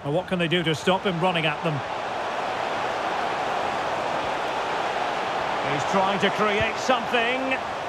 Well, what can they do to stop him running at them? He's trying to create something.